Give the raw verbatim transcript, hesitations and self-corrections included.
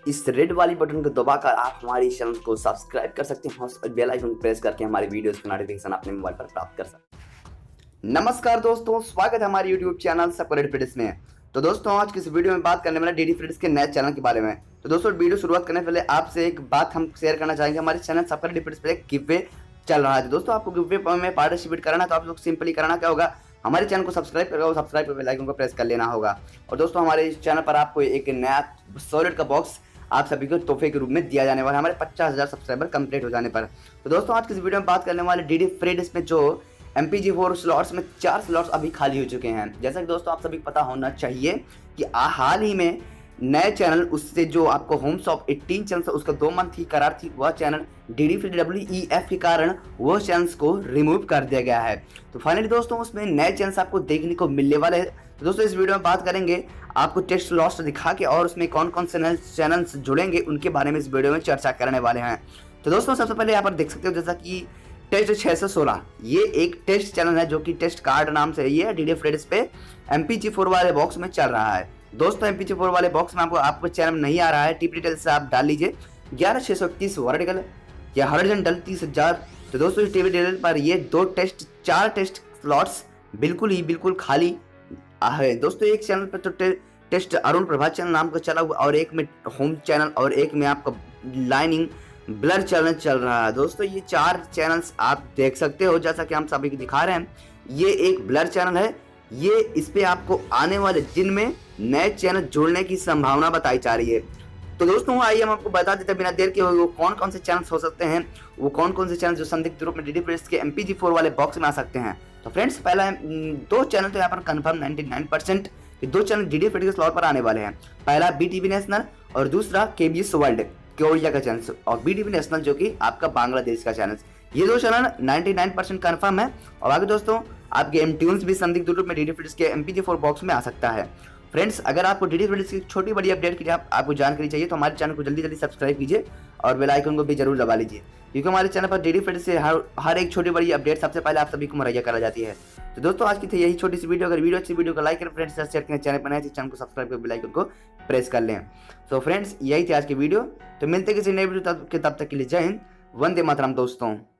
इस रेड वाली बटन को दबाकर आप हमारे चैनल को सब्सक्राइब कर सकते हैं और बेल आइकन प्रेस करके हमारे वीडियोस की नोटिफिकेशन अपने मोबाइल पर प्राप्त कर सकते हैं। नमस्कार दोस्तों, स्वागत है हमारे यूट्यूब चैनल सबरेड फिटनेस में। तो दोस्तों आज की इस वीडियो में बात करने वाला डीडी फिटनेस के नए चैनल के बारे में। तो दोस्तों वीडियो शुरुआत करने से पहले आपसे एक बात हम शेयर करना चाहेंगे। हमारे चैनल सबरेड फिटनेस पे एक गिव चल रहा है। दोस्तों आपको गिव में पार्टिसिपेट करना है तो आप लोग सिंपली करना क्या होगा, हमारे चैनल को सब्सक्राइब करके सब्सक्राइब बेल आइकन को प्रेस कर लेना होगा। और दोस्तों हमारे इस चैनल पर आपको एक नया सॉलिड का बॉक्स आप सभी को तोहफे के रूप में दिया जाने वाला है हमारे पचास हज़ार सब्सक्राइबर कंप्लीट हो जाने पर। तो दोस्तों आज की इस वीडियो में बात करने वाले डीडी फ्रीडिस में जो M P G four slots में चार स्लॉट्स अभी खाली हो चुके हैं। जैसा कि दोस्तों आप सभी को पता होना चाहिए कि हाल ही में नए चैनल उससे जो आपको होम शॉप अठारह चैनल से उसका दो मंथ ही करार थी, वह channel DD free W E F के कारण वो चैनल्स को रिमूव कर दिया गया है। तो फाइनली दोस्तों उसमें नए चैनल्स आपको देखने को मिलने वाले हैं। तो दोस्तों इस वीडियो में बात करेंगे आपको टेस्ट लॉस्ट दिखा के और उसमें कौन कौन से चैनल्स जुड़ेंगे उनके बारे में इस वीडियो में चर्चा करने वाले हैं। तो दोस्तों सबसे पहले यहाँ पर देख सकते हो जैसा कि टेस्ट छह सौ सोलह ये एक टेस्ट चैनल है जो कि टेस्ट कार्ड नाम से ये डीडी फ्रीडिस पे एम पी जी फोर वाले बॉक्स में चल रहा है। दोस्तों एम पी जी फोर वाले बॉक्स में आपको आपको चैनल नहीं आ रहा है, टिप डिटेल से आप डाल लीजिए ग्यारह छः सौ इकतीस वर्टिकल या हॉरिजॉन्टल तीस हजार। तो दोस्तों इस टिप डिटेल पर ये दो टेस्ट चार टेस्ट स्लॉट्स बिल्कुल ही बिल्कुल खाली है। दोस्तों एक चैनल पर तो टे, टेस्ट अरुण प्रभात चैनल नाम का चला हुआ और एक में होम चैनल और एक में आपका लाइनिंग ब्लर चैनल चल रहा है। दोस्तों ये चार चैनल्स आप देख सकते हो जैसा कि हम सभी को दिखा रहे हैं। ये एक ब्लर चैनल है, ये इस पे आपको आने वाले दिन में नए चैनल जुड़ने की संभावना बताई जा रही है। तो दोस्तों आइए हम आपको बता देते हैं बिना देर के वो कौन कौन से चैनल्स हो सकते हैं, वो कौन कौन से चैनल जो संदिग्ध रूप में डीडी फ्रीडिस के एम पी जी फोर वाले बॉक्स में आ सकते हैं। तो फ्रेंड्स पहला दो चैनल तो यहाँ पर कंफर्म निन्यानवे परसेंट कि दो चैनल डीडी फ्रीडिस के स्लॉट पर आने वाले हैं। पहला बी टी वी नेशनल और दूसरा के बी एस वर्ल्ड कोरिया का चैनल और बी टी वी नेशनल जो कि आपका बांग्लादेश का चैनल। ये दो चैनल निन्यानवे परसेंट कंफर्म है। और आगे दोस्तों आपके एम ट्यून्स भी संदिग्ध रूप में डीडी फ्रीडिस के M P G four box में आ सकता है। फ्रेंड्स अगर आपको डीडी फ्रीडिस की छोटी बड़ी अपडेट की आप, आपको जानकारी चाहिए तो हमारे चैनल को जल्दी जल्दी सब्सक्राइब कीजिए और बेल आइकन को भी जरूर दबा लीजिए, क्योंकि हमारे चैनल पर डीडी फ्रीडिस से हर हर एक छोटी बड़ी अपडेट सबसे पहले आप सभी को मुहैया करा जाती है। तो दोस्तों आज की थी यही छोटी सी वीडियो। अगर वीडियो अच्छी वीडियो को लाइक करें, फ्रेंड्स शेयर करें, चैनल पर नए तो चैनल को सब्सक्राइब कर बेल आइकन को प्रेस कर लें। सो फ्रेंड्स यही थी आज की वीडियो। तो मिलते किसी नए वीडियो तब तक के लिए जय हिंद, वंदे मातरम दोस्तों।